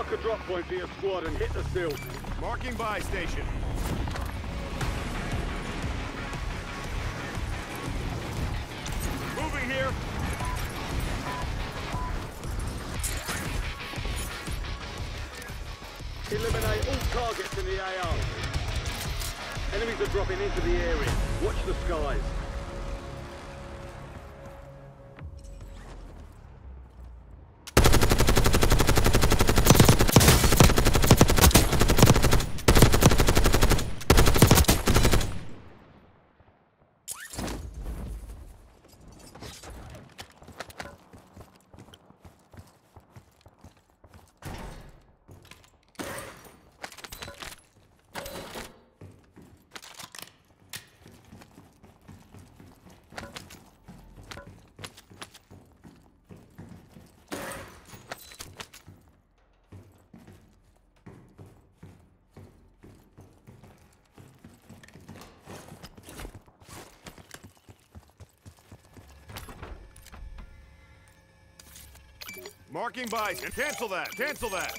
Mark a drop point for your squad and hit the sill. Marking buy station. Moving here. Eliminate all targets in the AO. Enemies are dropping into the area. Watch the skies. Marking buy. Cancel that. Cancel that.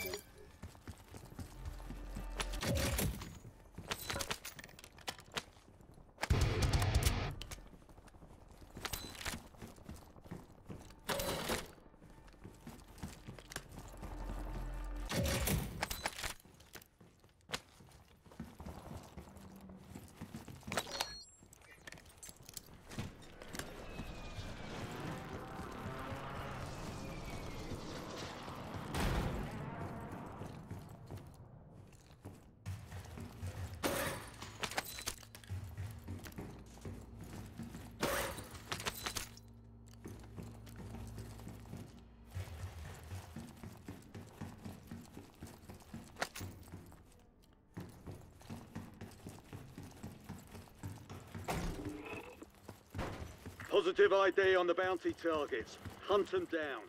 Positive ID on the bounty targets. Hunt them down.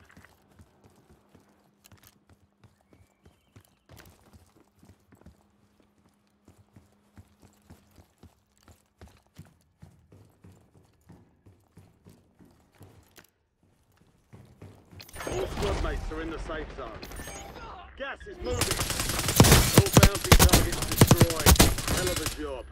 All squad mates are in the safe zone. Gas is moving. All bounty targets destroyed. Hell of a job.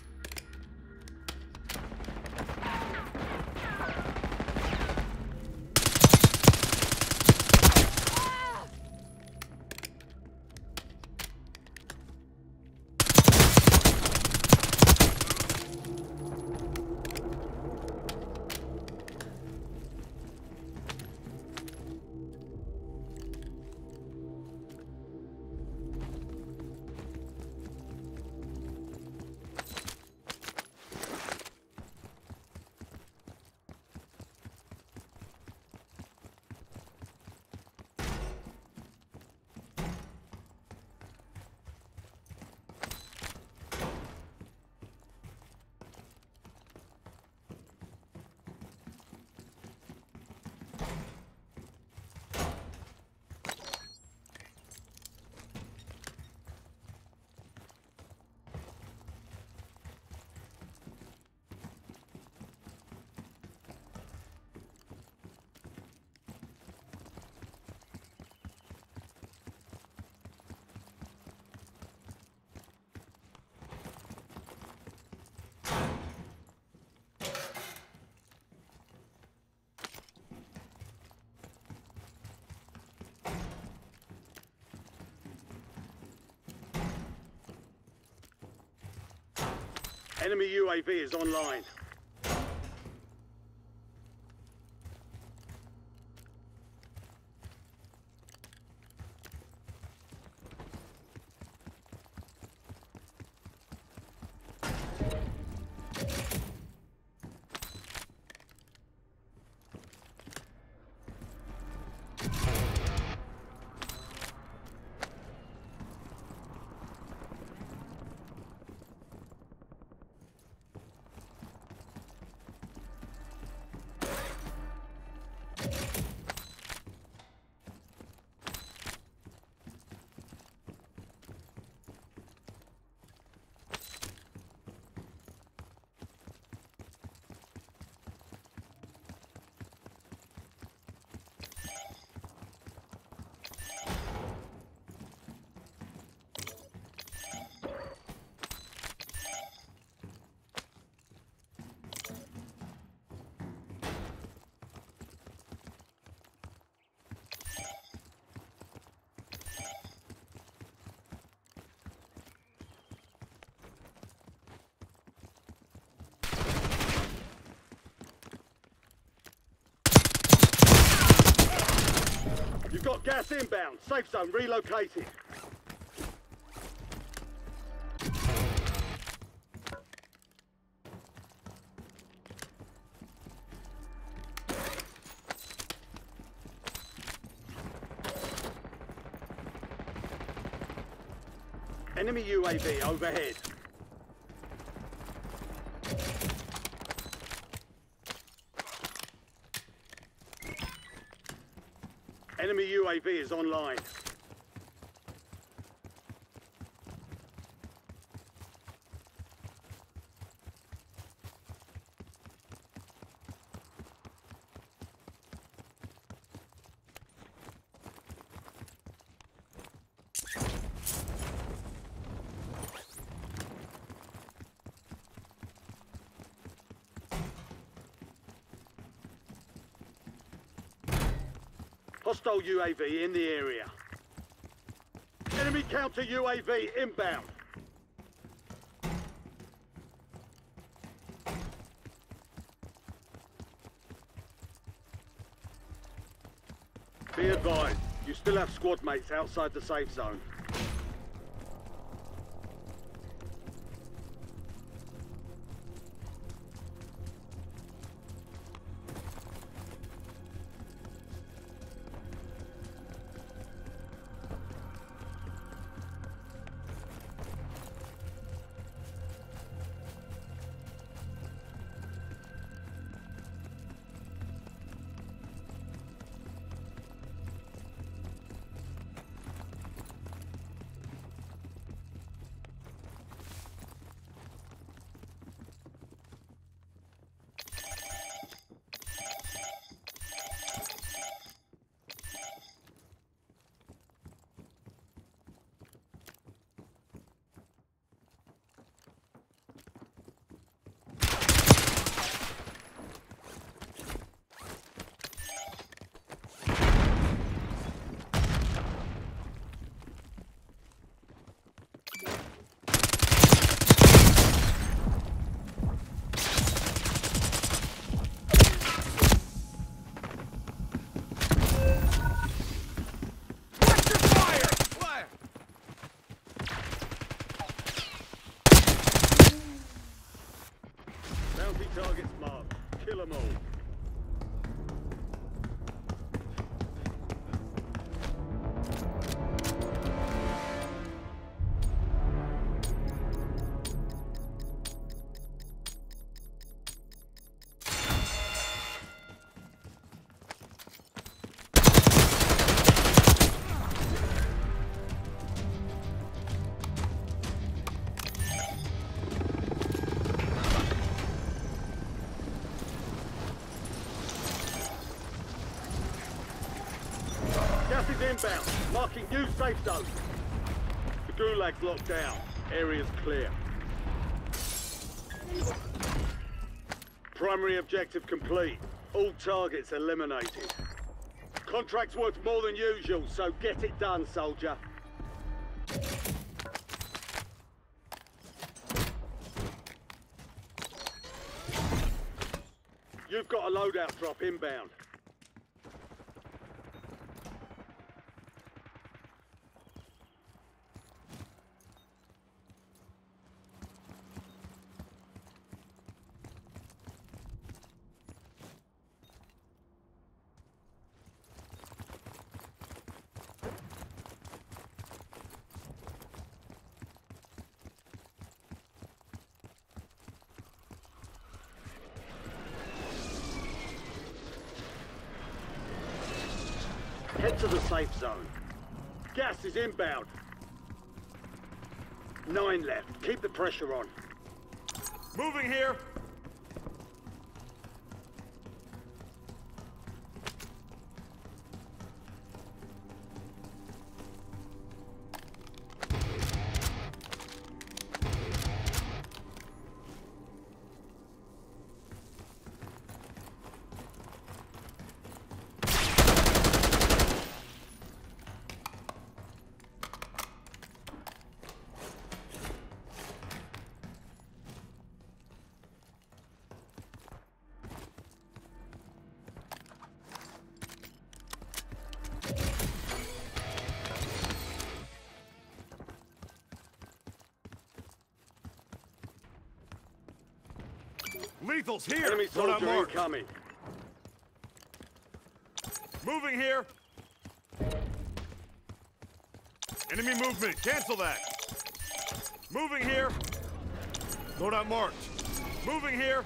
Enemy UAV is online. We've got gas inbound. Safe zone relocated. Enemy UAV overhead. Enemy UAV is online. Hostile UAV in the area. Enemy counter UAV inbound. Be advised, you still have squad mates outside the safe zone. Targets marked. Kill them all. Gas is inbound, marking new safe zone. The Gulag's locked down. Area's clear. Primary objective complete. All targets eliminated. Contract's worth more than usual, so get it done, soldier. You've got a loadout drop inbound. Head to the safe zone. Gas is inbound. 9 left. Keep the pressure on. Moving here. Lethal's here. Enemy Load on soldier mark. incoming. Moving here. Enemy movement. Cancel that. Moving here. Loadout marked. Moving here.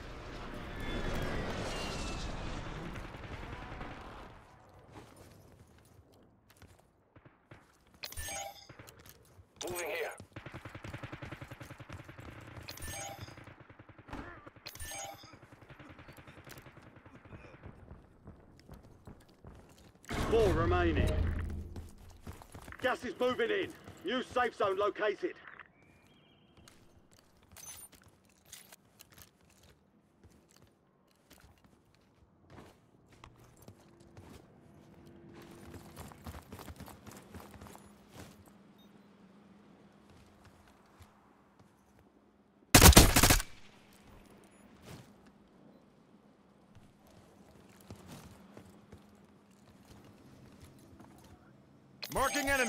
Moving here. Four remaining. Gas is moving in. New safe zone located. Marking enemy.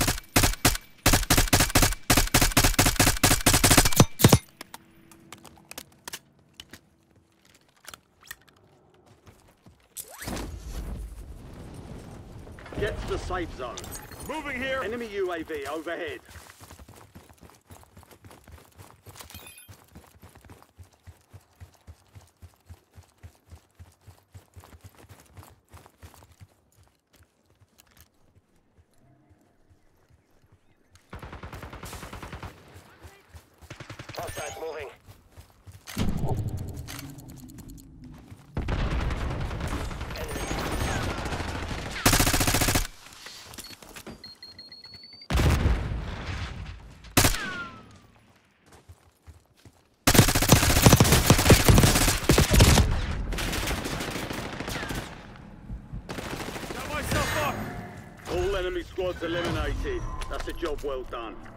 Get to the safe zone. Moving here. Enemy UAV overhead. Hostiles moving. Got myself up. All enemy squads eliminated. That's a job well done.